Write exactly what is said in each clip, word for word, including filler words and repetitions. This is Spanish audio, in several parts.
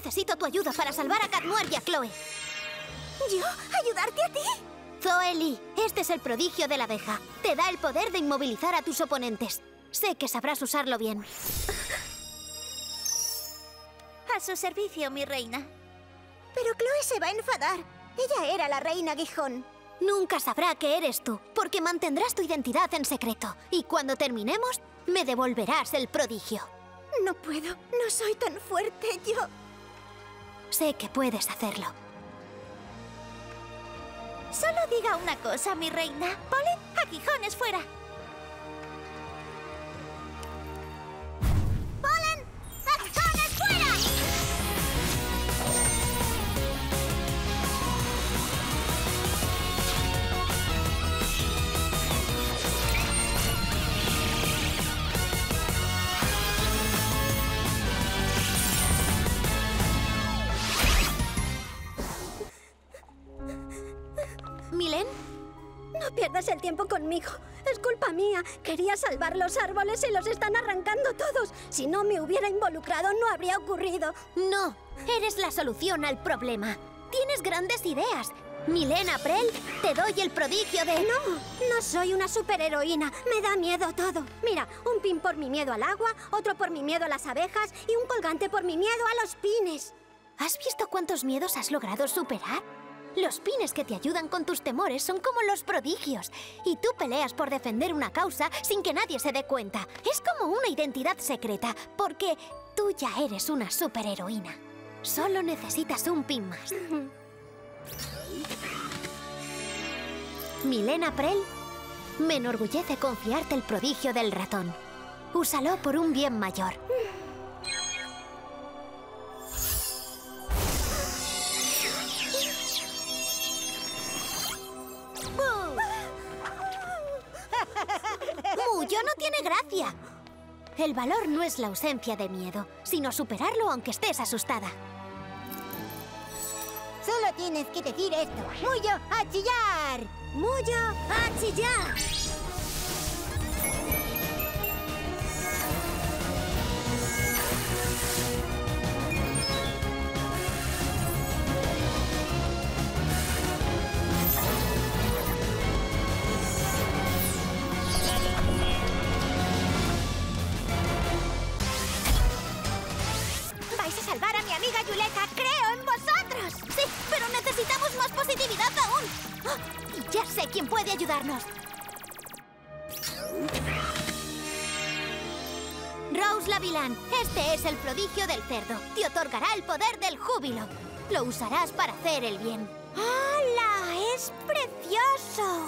necesito tu ayuda para salvar a Cat Noir y a Chloe. ¿Yo? ¿Ayudarte a ti? Zoe Lee, este es el prodigio de la abeja. Te da el poder de inmovilizar a tus oponentes. Sé que sabrás usarlo bien. A su servicio, mi reina. Pero Chloe se va a enfadar. Ella era la reina aguijón. Nunca sabrá que eres tú, porque mantendrás tu identidad en secreto. Y cuando terminemos, me devolverás el prodigio. No puedo. No soy tan fuerte, yo. Sé que puedes hacerlo. Solo diga una cosa, mi reina. Polen, aguijones fuera. ¡Polen, aguijones fuera! ¿Milen? No pierdas el tiempo conmigo. Es culpa mía. Quería salvar los árboles y los están arrancando todos. Si no me hubiera involucrado, no habría ocurrido. No, eres la solución al problema. Tienes grandes ideas. Milen April, te doy el prodigio de... No, no soy una superheroína. Me da miedo todo. Mira, un pin por mi miedo al agua, otro por mi miedo a las abejas y un colgante por mi miedo a los pines. ¿Has visto cuántos miedos has logrado superar? Los pines que te ayudan con tus temores son como los prodigios. Y tú peleas por defender una causa sin que nadie se dé cuenta. Es como una identidad secreta, porque tú ya eres una superheroína. Solo necesitas un pin más. Milen April, me enorgullece confiarte el prodigio del ratón. Úsalo por un bien mayor. Muyo no tiene gracia. El valor no es la ausencia de miedo, sino superarlo aunque estés asustada. Solo tienes que decir esto. ¡Muyo, a chillar! ¡Muyo, a chillar! ¡Vais a salvar a mi amiga Yuleka! ¡Creo en vosotros! Sí, pero necesitamos más positividad aún. ¡Ah! Y ya sé quién puede ayudarnos. Rose Lavilán, este es el prodigio del cerdo. Te otorgará el poder del júbilo. Lo usarás para hacer el bien. ¡Hala! ¡Es precioso!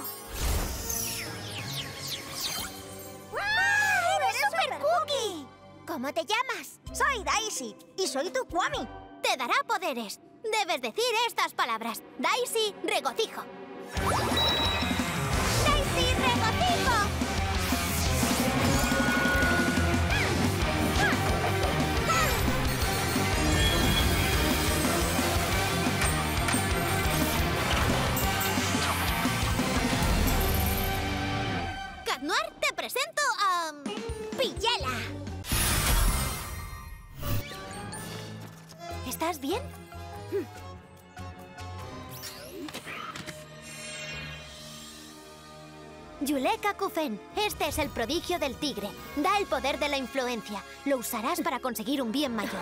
¡Wow! ¡Eres super cookie! ¿Cómo te llamas? Soy Daisy y soy tu Kwami. Te dará poderes. Debes decir estas palabras. Daisy, regocijo. ¡Daisy, regocijo! Cat Noir, te presento a... ¡Pillela! ¿Estás bien? Yuleka Kufen, este es el prodigio del tigre. Da el poder de la influencia. Lo usarás para conseguir un bien mayor.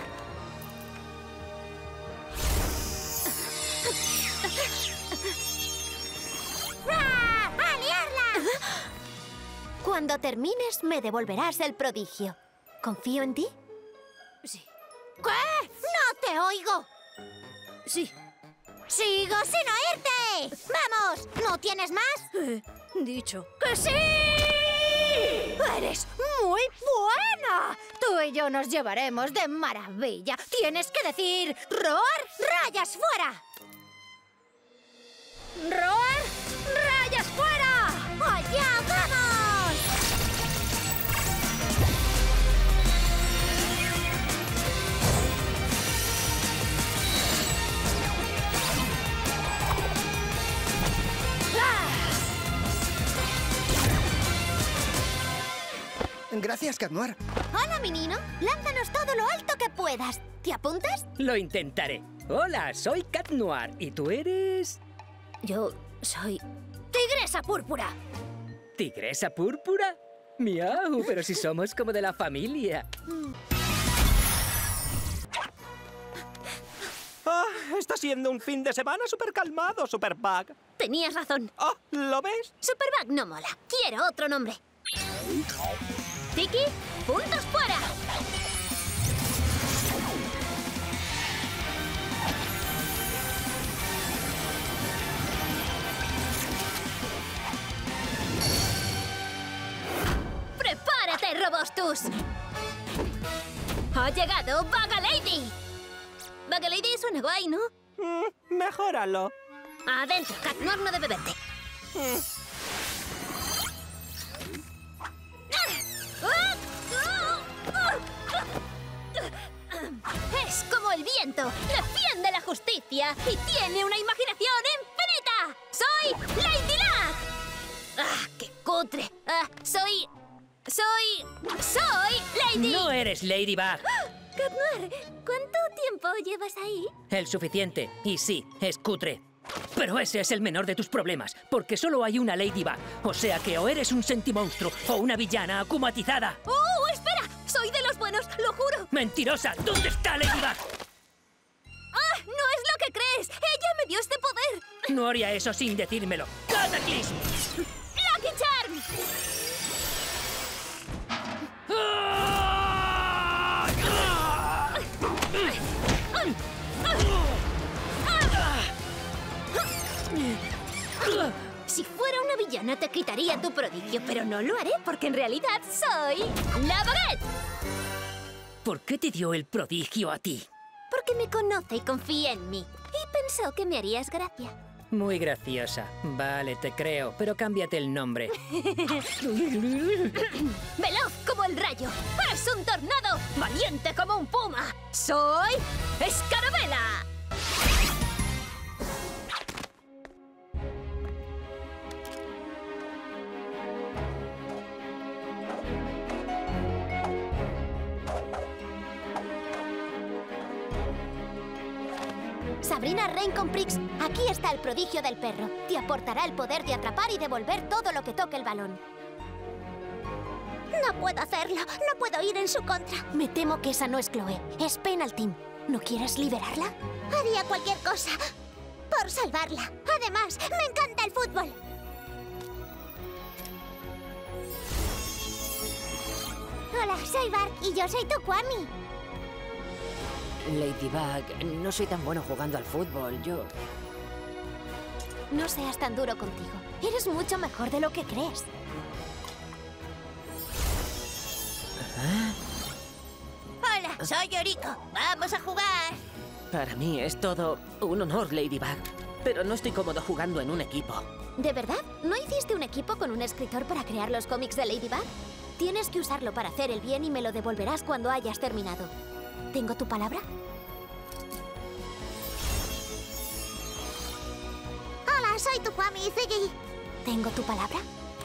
¡A liarla! Cuando termines, me devolverás el prodigio. ¿Confío en ti? Sí. ¿Qué? ¡No te oigo! Sí. ¡Sigo sin oírte! ¡Vamos! ¿No tienes más? Eh, dicho. ¡Que sí! ¡Eres muy buena! Tú y yo nos llevaremos de maravilla. Tienes que decir... ¡Roar, rayas fuera! ¡Roar, rayas fuera! ¡Allá vamos! Gracias, Cat Noir. Hola, menino. Lánzanos todo lo alto que puedas. ¿Te apuntas? Lo intentaré. Hola, soy Cat Noir. ¿Y tú eres...? Yo soy... ¡Tigresa púrpura! ¿Tigresa púrpura? Miau, pero si somos como de la familia. Ah, está siendo un fin de semana súper calmado, Superbug. Tenías razón. Ah, ¿lo ves? Superbug no mola. Quiero otro nombre. Tiki, puntos fuera. ¡Prepárate, Robostus! ¡Ha llegado Bagalady! Bagalady suena guay, ¿no? Mm, mejóralo. Adentro, Cat Noir no debe verte. Es como el viento, defiende la justicia y tiene una imaginación infinita. ¡Soy Lady Luck! ¡Ah, qué cutre! Ah, soy... soy... soy Lady... No eres Ladybug. Cat Noir, ¿cuánto tiempo llevas ahí? El suficiente. Y sí, es cutre. Pero ese es el menor de tus problemas, porque solo hay una Ladybug. O sea que o eres un sentimonstruo o una villana akumatizada. ¡Oh, espera! ¡Soy de los buenos, lo juro! ¡Mentirosa! ¿Dónde está Ladybug? ¡Ah, no es lo que crees! ¡Ella me dio este poder! No haría eso sin decírmelo. ¡Cataclysm! ¡Lucky Charm! Si fuera una villana te quitaría tu prodigio, pero no lo haré porque en realidad soy la Baguette. ¿Por qué te dio el prodigio a ti? Porque me conoce y confía en mí. Y pensó que me harías gracia. Muy graciosa. Vale, te creo, pero cámbiate el nombre. Veloz como el rayo. ¡Es un tornado! ¡Valiente como un puma! ¡Soy Escarabela! Sabrina Raincomprix, aquí está el prodigio del perro. Te aportará el poder de atrapar y devolver todo lo que toque el balón. No puedo hacerlo. No puedo ir en su contra. Me temo que esa no es Chloe. Es Penalty. ¿No quieres liberarla? Haría cualquier cosa por salvarla. Además, me encanta el fútbol. Hola, soy Bart y yo soy tu Kwami. Ladybug, no soy tan bueno jugando al fútbol, yo... No seas tan duro contigo. Eres mucho mejor de lo que crees. Hola, soy Yoriko. Vamos a jugar. Para mí es todo un honor, Ladybug. Pero no estoy cómodo jugando en un equipo. ¿De verdad? ¿No hiciste un equipo con un escritor para crear los cómics de Ladybug? Tienes que usarlo para hacer el bien y me lo devolverás cuando hayas terminado. ¿Tengo tu palabra? Hola, soy tu Kwami Ziggy. ¿Tengo tu palabra?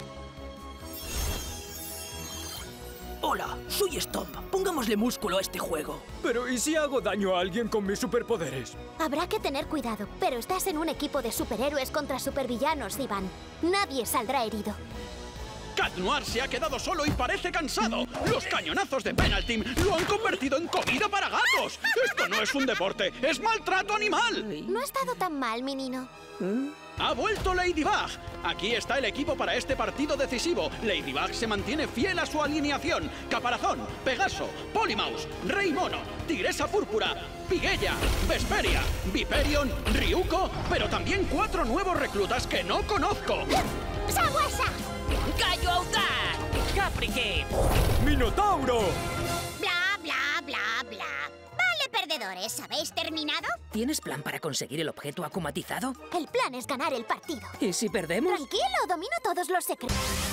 Hola, soy Stomp. Pongámosle músculo a este juego. Pero ¿y si hago daño a alguien con mis superpoderes? Habrá que tener cuidado, pero estás en un equipo de superhéroes contra supervillanos, Ivan. Nadie saldrá herido. Cat Noir se ha quedado solo y parece cansado. Los cañonazos de Penalty lo han convertido en comida para gatos. Esto no es un deporte, es maltrato animal. No ha estado tan mal, menino. Ha vuelto Ladybug. Aquí está el equipo para este partido decisivo. Ladybug se mantiene fiel a su alineación. Caparazón, Pegaso, Polymouse, Rey Mono, Tigresa Púrpura, Piguella, Vesperia, Viperion, Ryuko, pero también cuatro nuevos reclutas que no conozco. ¡Sabuesa! ¡Gallo audaz! ¡Caprique! ¡Minotauro! Bla, bla, bla, bla. Vale, perdedores, ¿habéis terminado? ¿Tienes plan para conseguir el objeto akumatizado? El plan es ganar el partido. ¿Y si perdemos? Tranquilo, domino todos los secretos.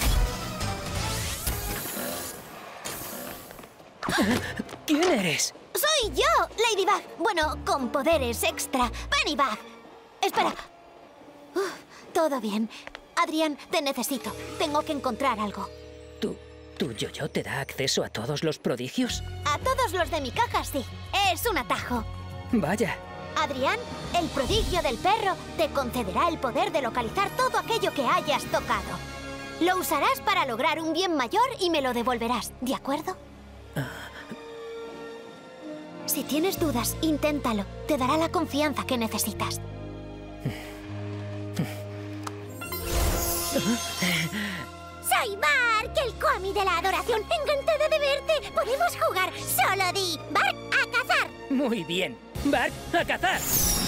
¿Quién eres? ¡Soy yo, Ladybug! Bueno, con poderes extra. Pennybug. Espera. Uf, todo bien. Adrián, te necesito. Tengo que encontrar algo. ¿Tú ¿Tu yo-yo te da acceso a todos los prodigios? A todos los de mi caja, sí. Es un atajo. Vaya. Adrián, el prodigio del perro te concederá el poder de localizar todo aquello que hayas tocado. Lo usarás para lograr un bien mayor y me lo devolverás, ¿de acuerdo? Si tienes dudas, inténtalo. Te dará la confianza que necesitas. Soy Bark, el Kwami de la adoración. Encantada de verte. Podemos jugar. Solo di, Bark, a cazar. Muy bien. ¡Bark, a cazar!